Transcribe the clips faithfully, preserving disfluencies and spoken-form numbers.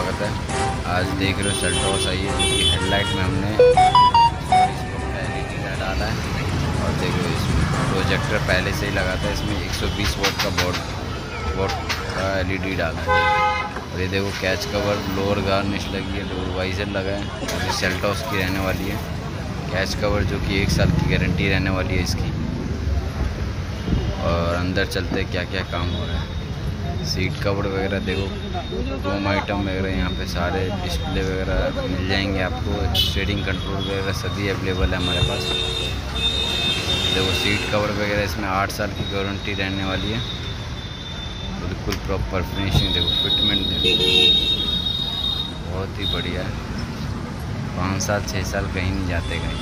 स्वागत है। आज देख रहे हो सेल्टोस आई है, जो कि हेडलाइट में हमने एलईडी डाला है। और देख रहे हो इसमें प्रोजेक्टर पहले से ही लगा था, इसमें एक सौ बीस वोट का बोर्ड वोट का एलईडी डाला है। और ये देखो कैच कवर, लोअर गार्निश लगी है, डोर वाइजर लगा है। और ये सेल्टोस की रहने वाली है कैच कवर, जो कि एक साल की गारंटी रहने वाली है इसकी। और अंदर चलते क्या क्या काम हो रहा है। सीट कवर वगैरह देखो, क्रोम आइटम वगैरह यहाँ पे सारे डिस्प्ले वगैरह मिल जाएंगे आपको। स्टीयरिंग कंट्रोल वगैरह सभी अवेलेबल है हमारे पास। देखो सीट कवर वगैरह, इसमें आठ साल की गारंटी रहने वाली है। बिल्कुल प्रॉपर फिनिशिंग देखो, फिटमेंट देखो, बहुत ही बढ़िया है। पाँच साल छः साल कहीं नहीं जाते कहीं,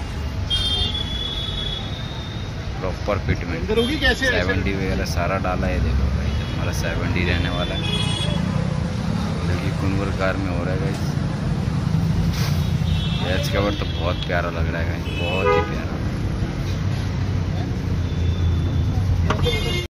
प्रॉपर फिटमेंट। सेवन डी वगैरह सारा डाला है। देखो भाई हमारा सेवन डी रहने वाला है, जो कि कुनवर कार में हो रहा है गाइस। कैच कवर तो बहुत प्यारा लग रहा है गाइस, बहुत ही प्यारा।